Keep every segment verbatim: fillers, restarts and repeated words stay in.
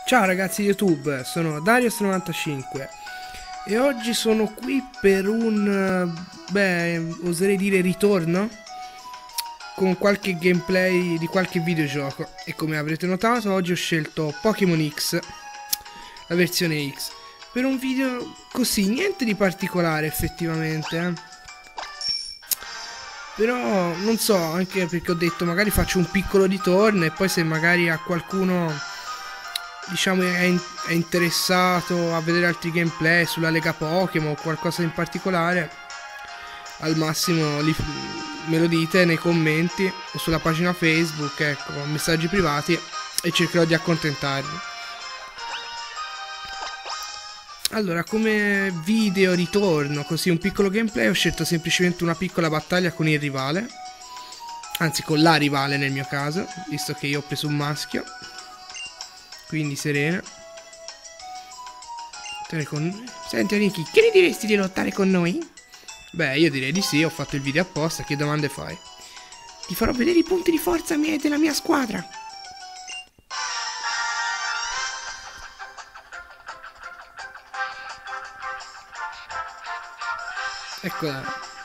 Ciao ragazzi di YouTube, sono Darius novantacinque e oggi sono qui per un, eh, beh, oserei dire ritorno con qualche gameplay di qualche videogioco. E come avrete notato oggi ho scelto Pokémon X, la versione X, per un video così, niente di particolare effettivamente, eh. Però non so, anche perché ho detto magari faccio un piccolo ritorno e poi se magari a qualcuno, diciamo, è, in è interessato a vedere altri gameplay sulla Lega Pokémon o qualcosa in particolare, al massimo li, me lo dite nei commenti o sulla pagina Facebook, ecco, messaggi privati, e cercherò di accontentarvi. Allora, come video ritorno, così un piccolo gameplay, ho scelto semplicemente una piccola battaglia con il rivale, anzi con la rivale nel mio caso, visto che io ho preso un maschio, quindi serena. Con... Senti Aniki, che ne diresti di lottare con noi? Beh, io direi di sì, ho fatto il video apposta, che domande fai? Ti farò vedere i punti di forza miei della mia squadra. Eccola.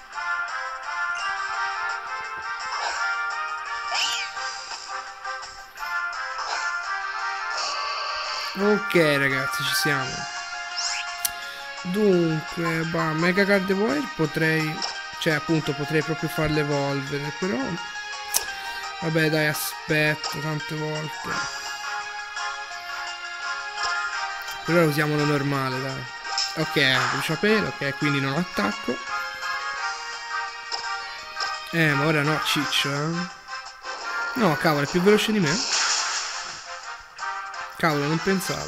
Ok ragazzi, ci siamo. Dunque, bah, Mega Gardevoir potrei... Cioè appunto potrei proprio farle evolvere, però... Vabbè dai, aspetto tante volte. Però usiamolo normale, dai. Ok, bruciapelo, ok, quindi non attacco. Eh, ma ora no, ciccio, eh. No, cavolo, è più veloce di me. Cavolo, non pensavo.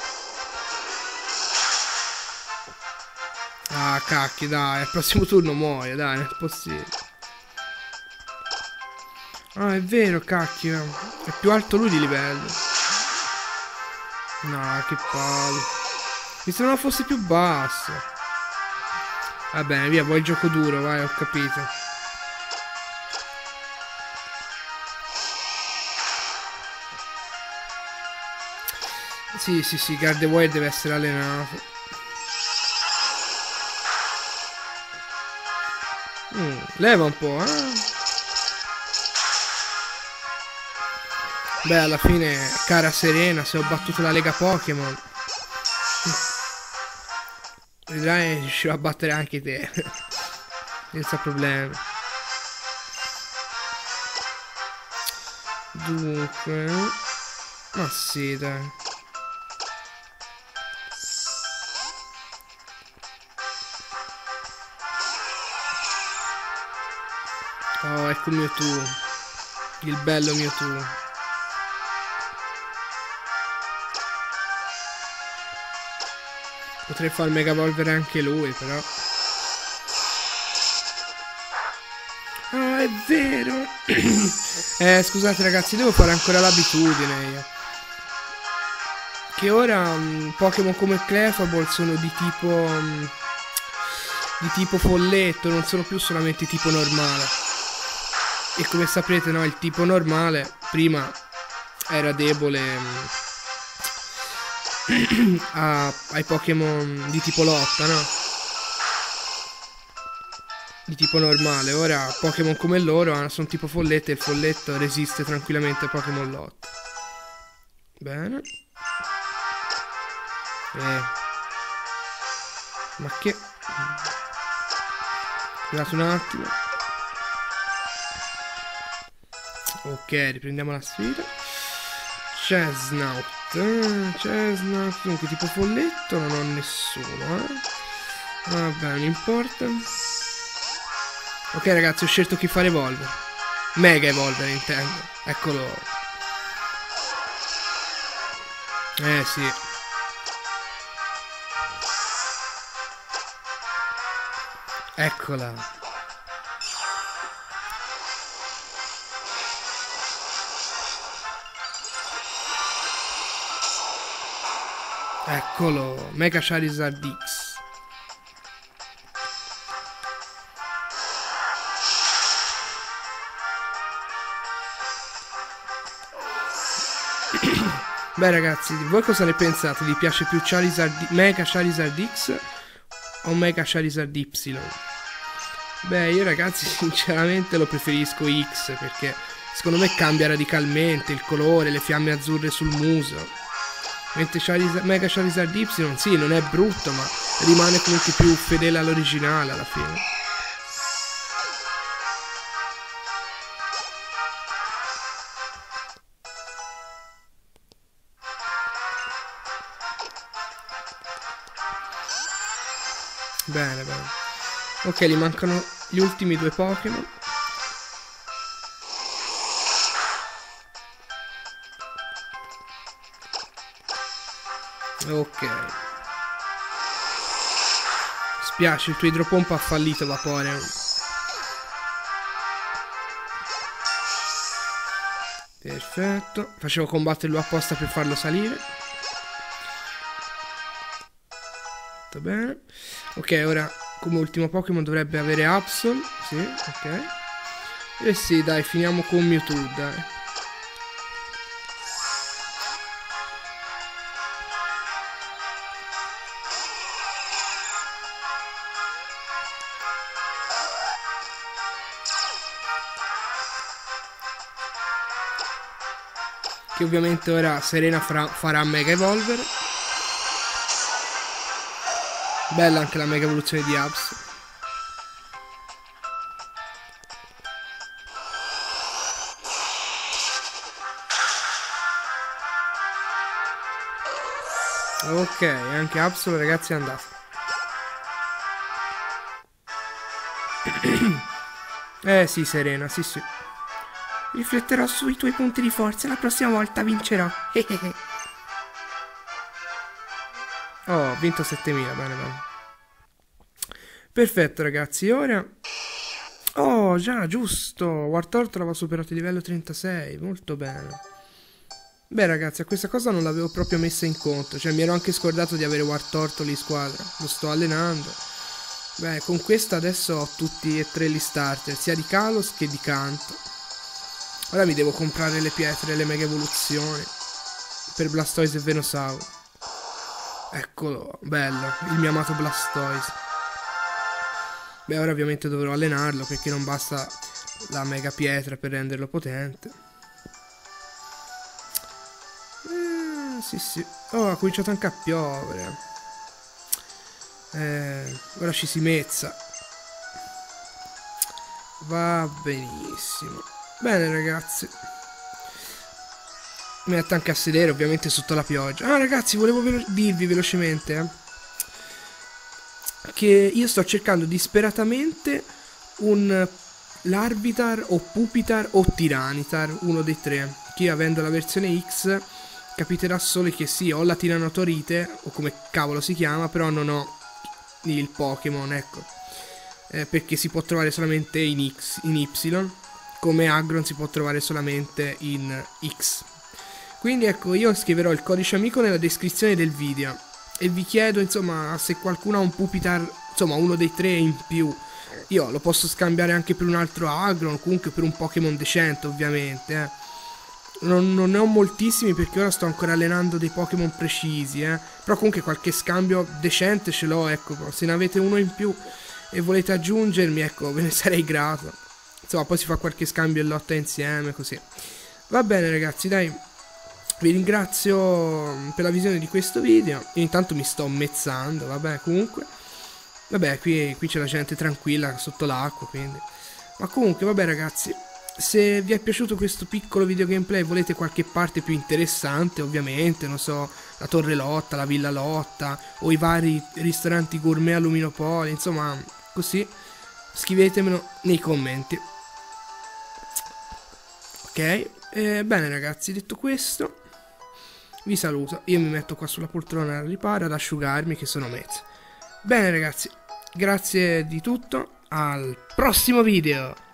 Ah, cacchio, dai, al prossimo turno muoio, dai, non è possibile. Ah, è vero, cacchio. È più alto lui di livello. No, che palle. Mi sembrava fosse più basso. Va bene, via, vuoi il gioco duro, vai, ho capito. Sì, sì, sì, Gardevoir deve essere allenato. Mm, leva un po', eh. Beh, alla fine, cara Serena, se ho battuto la Lega Pokémon, vedrai, riuscirò a battere anche te. Senza problemi. Dunque... Ma sì, dai. Oh, ecco il Mewtwo. Il bello Mewtwo. Potrei far mega evolvere anche lui, però. Ah, è vero. eh, scusate ragazzi, devo fare ancora l'abitudine io. Che ora um, Pokémon come Clefable sono di tipo... Um, di tipo folletto, non sono più solamente tipo normale. E come saprete, no, il tipo normale prima era debole um, a, ai Pokémon di tipo lotta, no? Di tipo normale. Ora Pokémon come loro sono tipo folletto e il folletto resiste tranquillamente ai Pokémon lotta. Bene. Eh. Ma che... Scusate un attimo. Ok, riprendiamo la sfida. Chesnaught. Eh, Chesnaught. Dunque, tipo folletto non ho nessuno, eh. Vabbè, non importa. Ok, ragazzi, ho scelto chi fare evolvere. Mega evolvere, intendo. Eccolo. Eh, sì. Eccola. Eccolo, Mega Charizard X. Beh ragazzi, voi cosa ne pensate? Vi piace più Charizard, Mega Charizard X o Mega Charizard Y? Beh, io ragazzi sinceramente lo preferisco X, perché secondo me cambia radicalmente il colore, le fiamme azzurre sul muso. Mentre Charizard, Mega Charizard Y sì, non è brutto, ma rimane comunque più fedele all'originale alla fine. Bene, bene. Ok, gli mancano gli ultimi due Pokémon. Ok. Spiace, il tuo idropompa ha fallito, Vaporeon. Perfetto. Facevo combatterlo apposta per farlo salire. Tutto bene. Ok, ora come ultimo Pokémon dovrebbe avere Absol. Sì, ok. E sì, dai, finiamo con Mewtwo, dai. Che ovviamente ora Serena farà Mega Evolver. Bella anche la Mega Evoluzione di Absol. Ok, anche Absol ragazzi è andato. Eh sì Serena, sì sì. Rifletterò sui tuoi punti di forza e la prossima volta vincerò. Oh, ho vinto settemila, bene bene. Perfetto ragazzi, ora... Oh, già, giusto. Wartortle aveva superato il livello trentasei, molto bene. Beh ragazzi, a questa cosa non l'avevo proprio messa in conto. Cioè mi ero anche scordato di avere Wartortle in squadra. Lo sto allenando. Beh, con questo adesso ho tutti e tre gli starter, sia di Kalos che di Kanto. Ora mi devo comprare le pietre e le mega evoluzioni per Blastoise e Venusaur. Eccolo, bello, il mio amato Blastoise. Beh, ora ovviamente dovrò allenarlo perché non basta la mega pietra per renderlo potente. Eh, sì, sì. Oh, ha cominciato anche a piovere. Eh, ora ci si mezza. Va benissimo. Bene ragazzi. Mi metto anche a sedere ovviamente sotto la pioggia. Ah ragazzi, volevo velo dirvi velocemente eh, che io sto cercando disperatamente un Larvitar o Pupitar o Tiranitar, uno dei tre. Che io avendo la versione X capiterà solo che sì, ho la Tiranotorite o come cavolo si chiama, però non ho il Pokémon, ecco. Eh, perché si può trovare solamente in X, in Y. Come Aggron si può trovare solamente in X. Quindi ecco, io scriverò il codice amico nella descrizione del video e vi chiedo insomma se qualcuno ha un Pupitar, insomma uno dei tre in più. Io lo posso scambiare anche per un altro Aggron, comunque per un Pokémon decente ovviamente eh. non, non ne ho moltissimi perché ora sto ancora allenando dei Pokémon precisi eh. Però comunque qualche scambio decente ce l'ho, ecco. Se ne avete uno in più e volete aggiungermi, ecco, ve ne sarei grato. Insomma, poi si fa qualche scambio e lotta insieme, così. Va bene, ragazzi, dai. Vi ringrazio per la visione di questo video. Io intanto mi sto mezzando, vabbè, comunque. Vabbè, qui, qui c'è la gente tranquilla sotto l'acqua, quindi. Ma comunque, vabbè, ragazzi. Se vi è piaciuto questo piccolo video gameplay, volete qualche parte più interessante, ovviamente, non so, la torre lotta, la villa lotta, o i vari ristoranti gourmet a Luminopoli, insomma, così, scrivetemelo nei commenti. Ok, eh, bene ragazzi, detto questo, vi saluto. Io mi metto qua sulla poltrona al riparo ad asciugarmi che sono mezzo. Bene ragazzi, grazie di tutto, al prossimo video.